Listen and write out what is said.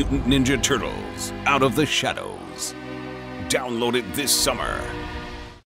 Mutant Ninja Turtles: Out of the Shadows. Download it this summer.